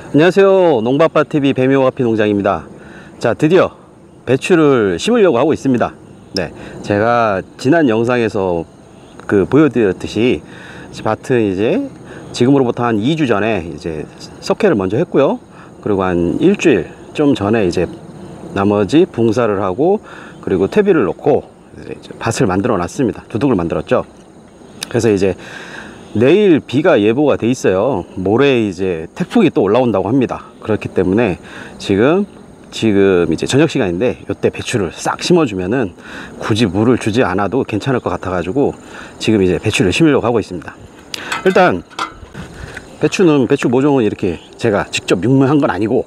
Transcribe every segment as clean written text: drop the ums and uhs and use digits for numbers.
안녕하세요, 농바빠TV 배미오가피 농장입니다. 자, 드디어 배추를 심으려고 하고 있습니다. 네, 제가 지난 영상에서 보여드렸듯이 밭은 이제 지금으로부터 한 2주 전에 이제 석회를 먼저 했고요. 그리고 한 일주일 좀 전에 이제 나머지 붕사를 하고 그리고 퇴비를 놓고 이제 밭을 만들어 놨습니다. 두둑을 만들었죠. 그래서 이제 내일 비가 예보가 돼 있어요. 모레 이제 태풍이 또 올라온다고 합니다. 그렇기 때문에 지금 이제 저녁 시간인데 이때 배추를 싹 심어주면은 굳이 물을 주지 않아도 괜찮을 것 같아 가지고 지금 이제 배추를 심으려고 하고 있습니다. 일단 배추 모종은 이렇게 제가 직접 육묘한 건 아니고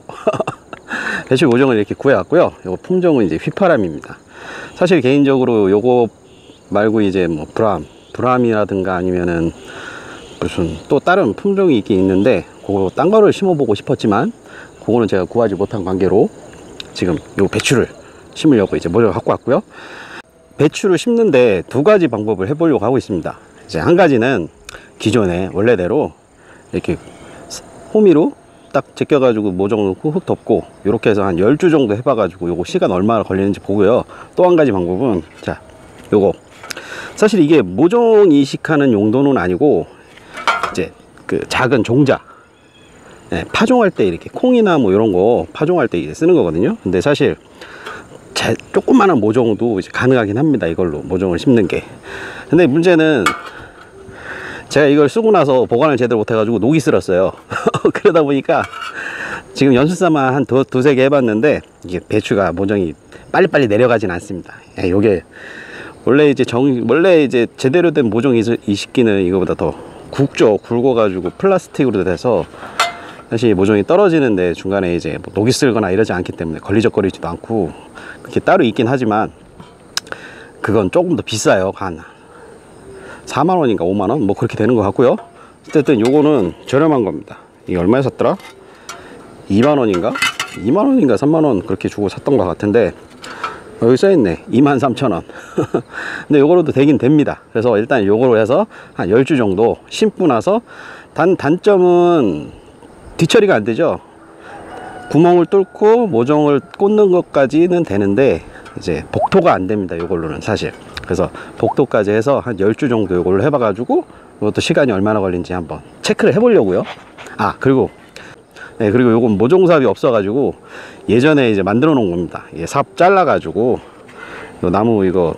배추 모종을 이렇게 구해왔고요. 이거 품종은 이제 휘파람입니다. 사실 개인적으로 요거 말고 이제 뭐 브람이라든가 아니면은 무슨 또 다른 품종이 있긴 있는데 그거 딴 거를 심어보고 싶었지만 그거는 제가 구하지 못한 관계로 지금 요 배추를 심으려고 이제 모종을 갖고 왔고요. 배추를 심는데 두 가지 방법을 해보려고 하고 있습니다. 이제 한 가지는 기존에 원래대로 이렇게 호미로 딱 제껴가지고 모종 넣고 흙 덮고 이렇게 해서 한 10주 정도 해봐가지고 요거 시간 얼마나 걸리는지 보고요. 또 한 가지 방법은 자, 요거 사실 이게 모종 이식하는 용도는 아니고 이제 작은 종자, 네, 파종할 때 이렇게 콩이나 뭐 이런 거 파종할 때 이제 쓰는 거거든요. 근데 사실 조그마한 모종도 이제 가능하긴 합니다. 이걸로 모종을 심는 게. 근데 문제는 제가 이걸 쓰고 나서 보관을 제대로 못 해가지고 녹이 슬었어요. 그러다 보니까 지금 연수삼아 한 두세 개 해봤는데 이게 배추가 모종이 빨리빨리 내려가진 않습니다. 요게 원래 이제 제대로 된 모종 이식기는 이거보다 더 굵어가지고 플라스틱으로 돼서 사실 모종이 떨어지는데 중간에 이제 뭐 녹이 슬거나 이러지 않기 때문에 걸리적거리지도 않고 그렇게 따로 있긴 하지만 그건 조금 더 비싸요. 한 4만원인가 5만원 뭐 그렇게 되는 것 같고요. 어쨌든 요거는 저렴한 겁니다. 이게 얼마에 샀더라? 2만원인가 3만원 그렇게 주고 샀던 것 같은데 여기 써있네 23,000원 근데 요거로도 되긴 됩니다. 그래서 일단 요거로 해서 한 10주 정도 심고 나서 단점은 뒤처리가 안 되죠. 구멍을 뚫고 모종을 꽂는 것까지는 되는데 이제 복토가 안 됩니다. 요걸로는 사실. 그래서 복토까지 해서 한 10주 정도 요걸로 해봐 가지고 이것도 시간이 얼마나 걸린지 한번 체크를 해 보려고요. 그리고 요건 모종삽이 없어 가지고 예전에 이제 만들어 놓은 겁니다. 이게 삽 잘라 가지고 요 나무 이거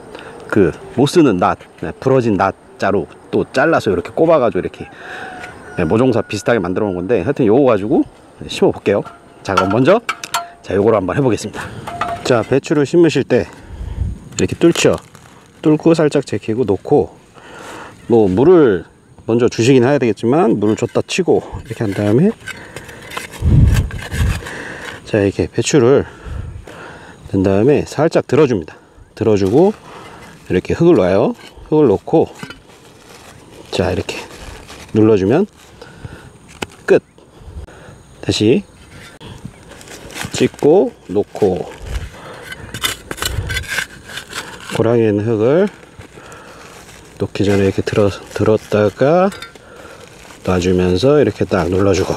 못 쓰는 낫, 부러진 낫자로 또 잘라서 이렇게 꼽아 가지고 이렇게 모종삽 비슷하게 만들어 놓은 건데 하여튼 요거 가지고 심어 볼게요. 자, 그럼 먼저 요거로 한번 해 보겠습니다. 자, 배추를 심으실 때 이렇게 뚫고 살짝 제끼고 놓고 뭐 물을 먼저 주시긴 해야 되겠지만 물을 줬다 치고 이렇게 한 다음에 자, 이렇게 배추를 낸 다음에 살짝 들어줍니다. 들어주고 이렇게 흙을 놔요. 흙을 놓고 자, 이렇게 눌러주면 끝. 다시 찍고 놓고 고랑이에 있는 흙을 놓기 전에 이렇게 들었다가 놔주면서 이렇게 딱 눌러주고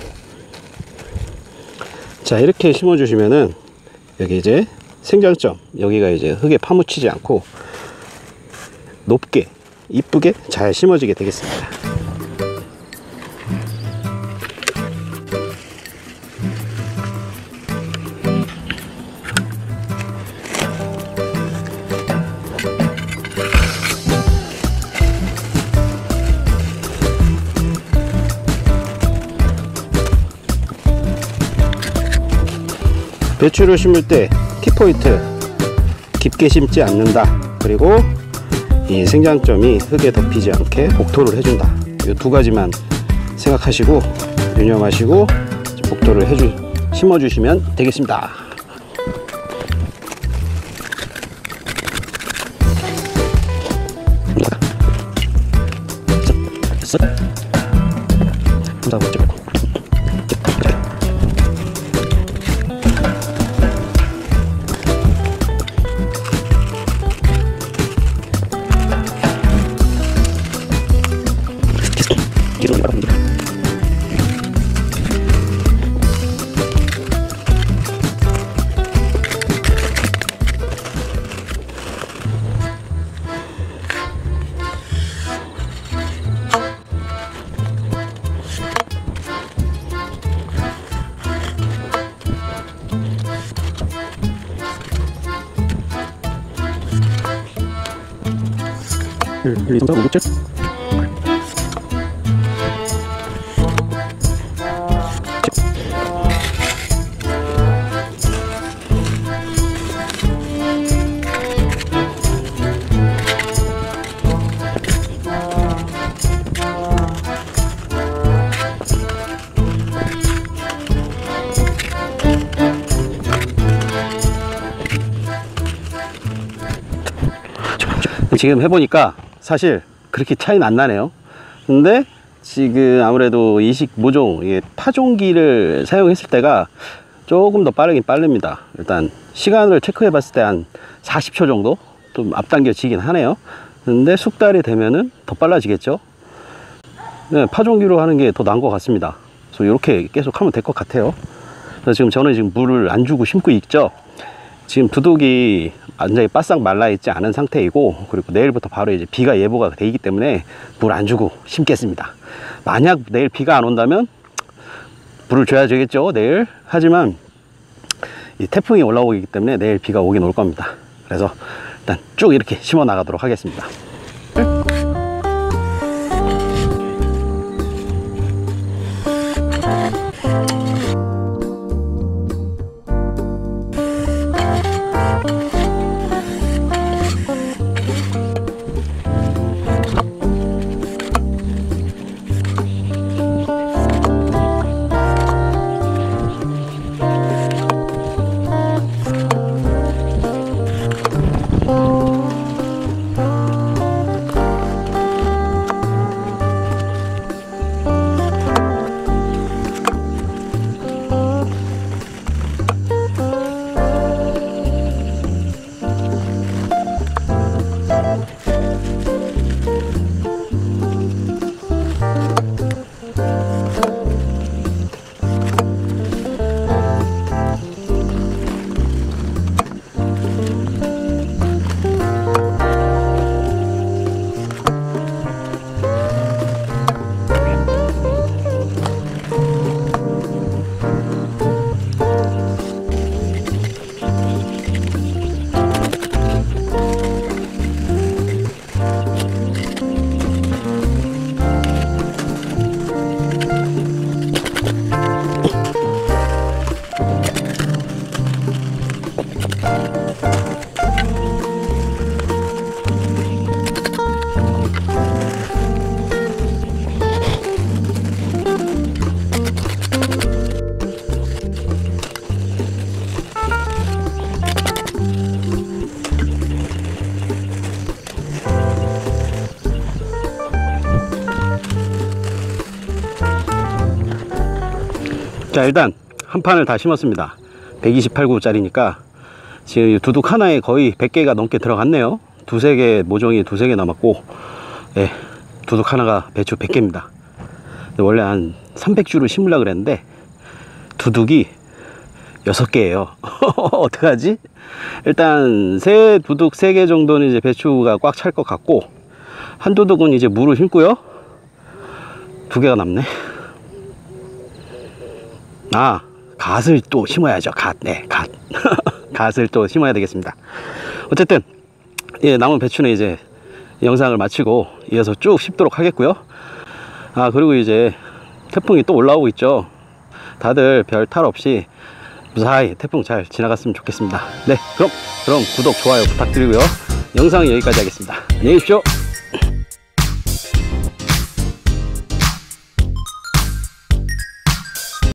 자, 이렇게 심어 주시면은 여기 이제 생장점 여기가 이제 흙에 파묻히지 않고 높게 이쁘게 잘 심어지게 되겠습니다. 배추를 심을 때 키포인트 깊게 심지 않는다. 그리고 이 생장점이 흙에 덮이지 않게 복토를 해준다. 이 두 가지만 생각하시고 유념하시고 복토를 심어 주시면 되겠습니다. 1, 2, 3, 4, 5, 6, 7. 지금 해보니까 사실 그렇게 차이는 안 나네요. 근데 지금 아무래도 이식 모종, 파종기를 사용했을 때가 조금 더 빠르긴 빠릅니다. 일단 시간을 체크해 봤을 때 한 40초 정도 좀 앞당겨지긴 하네요. 근데 숙달이 되면은 더 빨라지겠죠. 네, 파종기로 하는 게 더 나은 것 같습니다. 그래서 이렇게 계속 하면 될 것 같아요. 그래서 지금 저는 지금 물을 안 주고 심고 있죠. 지금 두둑이 완전히 바싹 말라 있지 않은 상태이고, 그리고 내일부터 바로 이제 비가 예보가 돼 있기 때문에 물 안 주고 심겠습니다. 만약 내일 비가 안 온다면 물을 줘야 되겠죠, 내일. 하지만 이 태풍이 올라오기 때문에 내일 비가 오긴 올 겁니다. 그래서 일단 쭉 이렇게 심어 나가도록 하겠습니다. 자, 일단 한 판을 다 심었습니다. 128구 짜리니까 지금 두둑 하나에 거의 100개가 넘게 들어갔네요. 두세 개, 모종이 두세 개 남았고, 예, 두둑 하나가 배추 100개입니다. 원래 한 300주를 심으려고 그랬는데 두둑이 6개예요. 어떡하지? 일단 새 두둑 3개 정도는 이제 배추가 꽉 찰 것 같고, 한 두둑은 이제 물을 심고요. 2개가 남네. 아, 갓을 또 심어야죠. 갓. 네, 갓. 갓을 또 심어야 되겠습니다. 어쨌든 예, 남은 배추는 이제 영상을 마치고 이어서 쭉 심도록 하겠고요. 아, 그리고 이제 태풍이 또 올라오고 있죠. 다들 별 탈 없이 무사히 태풍 잘 지나갔으면 좋겠습니다. 네, 그럼 구독, 좋아요 부탁드리고요. 영상은 여기까지 하겠습니다. 안녕히 계십시오.